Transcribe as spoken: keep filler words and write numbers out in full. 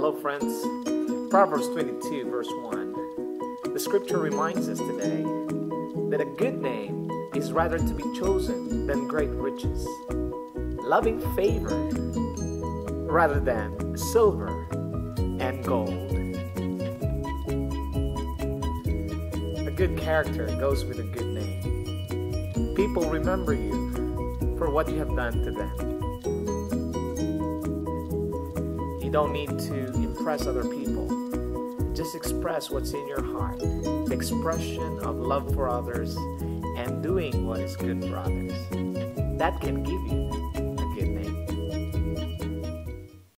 Hello friends, Proverbs twenty-two verse one. The scripture reminds us today that a good name is rather to be chosen than great riches, loving favor rather than silver and gold. A good character goes with a good name. People remember you for what you have done to them. You don't need to impress other people. Just express what's in your heart. Expression of love for others and doing what is good for others. That can give you